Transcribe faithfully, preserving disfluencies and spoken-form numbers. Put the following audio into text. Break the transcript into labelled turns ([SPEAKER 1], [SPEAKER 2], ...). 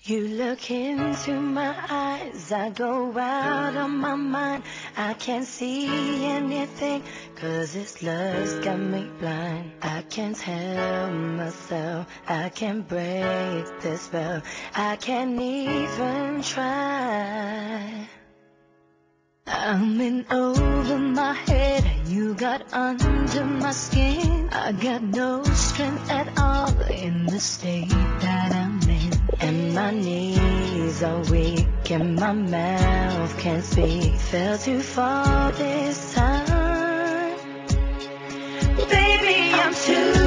[SPEAKER 1] You look into my eyes, I go out of my mind. I can't see anything, cause this love's got me blind. I can't help myself, I can't break this spell. I can't even try. I'm in over my head, you got under my skin. I got no strength at all in the state that I'm in. And my knees are weak and my mouth can't speak. Fell too far this time. Baby, I'm too